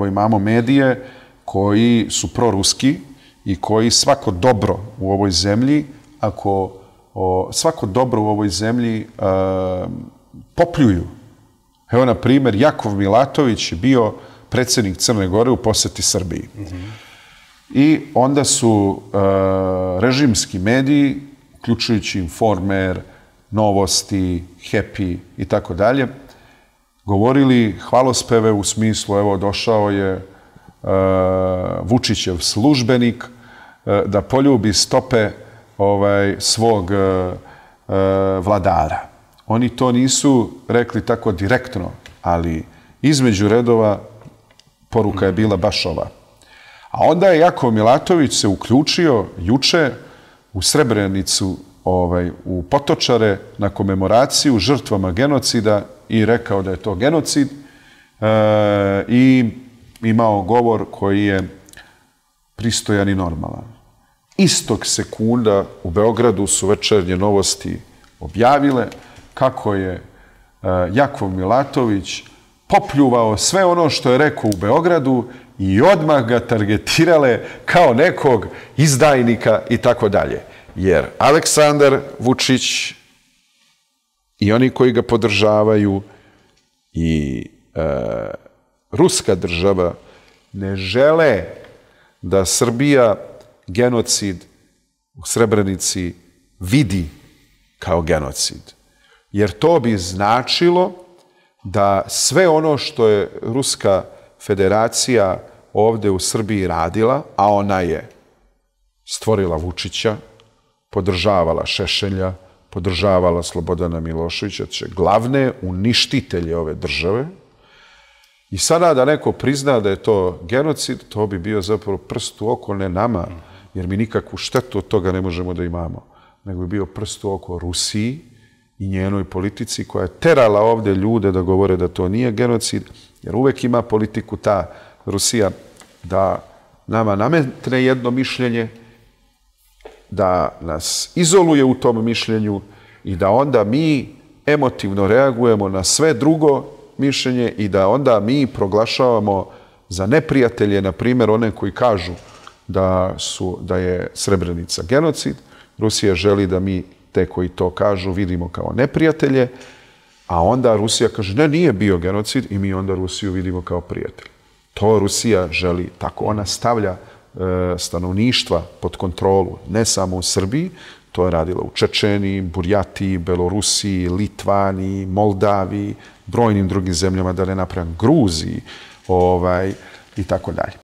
Evo imamo medije koji su proruski i koji svako dobro u ovoj zemlji, svako dobro u ovoj zemlji popljuju. Evo, na primjer, Jakov Milatović je bio predsjednik Crne Gore u posjeti Srbiji. I onda su režimski mediji, uključujući Informer, Novosti, Happy i tako dalje, govorili hvalospeve u smislu, evo, došao je Vučićev službenik da poljubi stope svog vladara. Oni to nisu rekli tako direktno, ali između redova poruka je bila baš ova. A onda je Jakov Milatović se uključio juče u Srebrenicu, u Potočare, na komemoraciju žrtvama genocida i rekao da je to genocid i imao govor koji je pristojan i normalan. Istog sekunda u Beogradu su Večernje novosti objavile kako je Jakov Milatović popljuvao sve ono što je rekao u Beogradu i odmah ga targetirale kao nekog izdajnika i tako dalje. Jer Aleksandar Vučić i oni koji ga podržavaju i ruska država ne žele da Srbija genocid u Srebrenici vidi kao genocid. Jer to bi značilo da sve ono što je Ruska federacija ovde u Srbiji radila, a ona je stvorila Vučića, podržavala Šešelja, podržavala Slobodana Miloševića, glavne uništitelje ove države. I sada da neko prizna da je to genocid, to bi bio zapravo prst u oko ne nama, jer mi nikakvu štetu od toga ne možemo da imamo, nego bi bio prst u oko Rusiji i njenoj politici koja je terala ovde ljude da govore da to nije genocid, jer uvek ima politiku ta Rusija da nama nametne jedno mišljenje, da nas izoluje u tom mišljenju i da onda mi emotivno reagujemo na sve drugo mišljenje i da onda mi proglašavamo za neprijatelje, na primjer, one koji kažu da je Srebrenica genocid. Rusija želi da mi te koji to kažu vidimo kao neprijatelje, a onda Rusija kaže ne, nije bio genocid i mi onda Rusiju vidimo kao prijatelj. To Rusija želi, tako ona stavlja stanovništva pod kontrolu, ne samo u Srbiji, to je radila u Čečeniji, Burjatiji, Belorusiji, Litvaniji, Moldaviji, brojnim drugim zemljama, da ne napravim, Gruziji i tako dalje.